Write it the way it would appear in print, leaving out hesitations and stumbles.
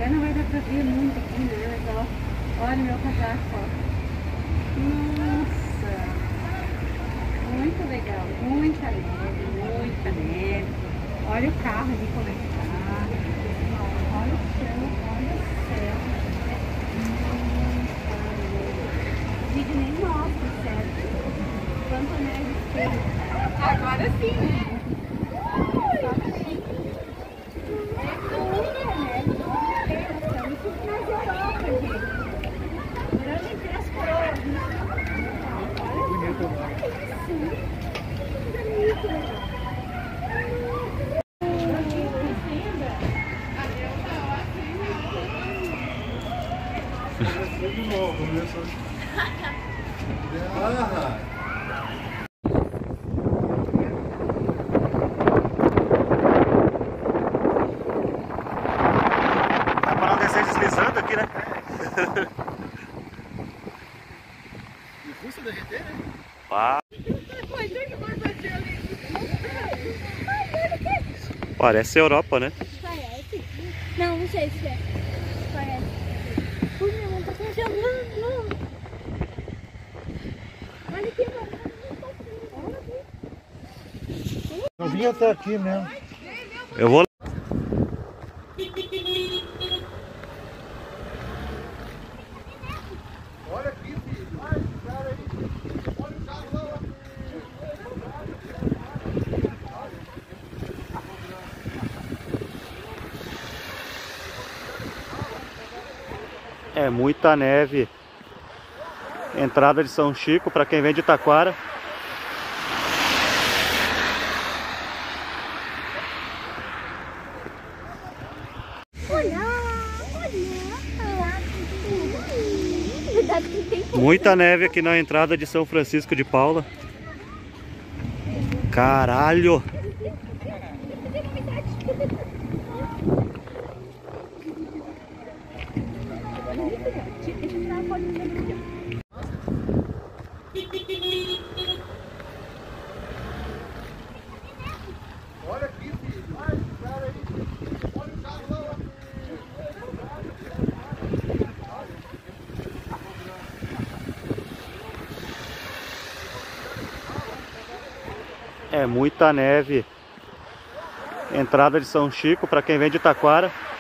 Até não vai dar pra ver muito aqui, né? Mas ó, olha o meu casaco, ó. Nossa! Muito legal, muita neve, muita neve. Olha o carro ali como é que tá. Olha o chão, olha o céu. O vídeo nem mostra, certo? Quanta neve tem. Agora sim, né? De novo, começou. Dá pra não descer deslizando aqui, né? Difícil derreter, né? Pá. Parece Europa, né? Parece. Não, não sei se é. Parece. Ui, minha mão tá congelando. Olha aqui, mano. Eu vim até aqui mesmo. Eu vou. Olha aqui, filho. Olha esse cara aí. Olha o carro lá. É muita neve. Entrada de São Chico para quem vem de Taquara. Muita neve aqui na entrada de São Francisco de Paula. Caralho! Olha aqui, filho. Olha esse cara aí. Olha o carro lá. É muita neve. Entrada de São Chico para quem vem de Taquara.